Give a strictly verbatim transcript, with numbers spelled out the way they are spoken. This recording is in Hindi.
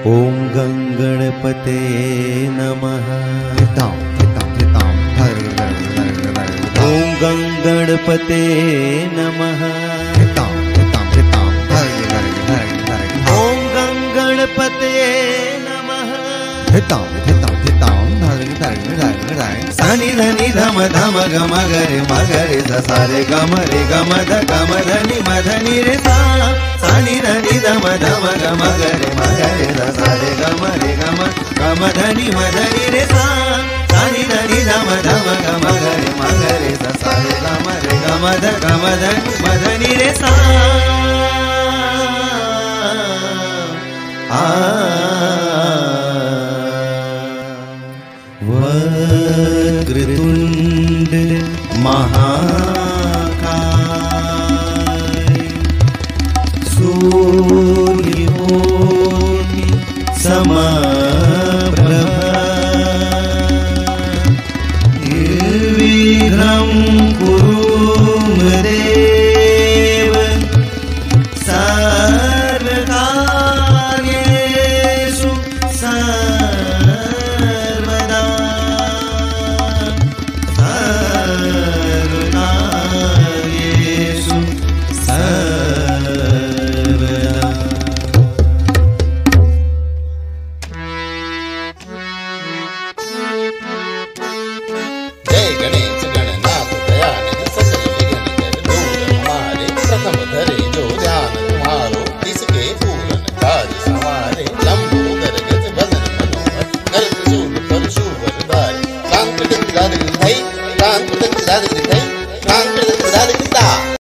ओम गंगणपते नमः। हितां हितां हितां धर धर धर धर ओम गंगणपते नमः। हितां हितां हितां धर धर धर धर ओम गंगणपते नमः। हितां हितां हितां धर धर धर धर सानि धनि धम धम गम गरे मगरे स सा रे गम रे गम ध गम धनि म धनि रे सा। सानि धनि धम धम गम गरे मगरे स सा रे गम रे गम गम धनि म धनि रे सा। सानि धनि धम धम गम गरे मगरे स सा रे गम रे गम ध गम धनि म धनि रे सा। आ वक्रतुंड महाकाय सूर्यकोटि समप्रभ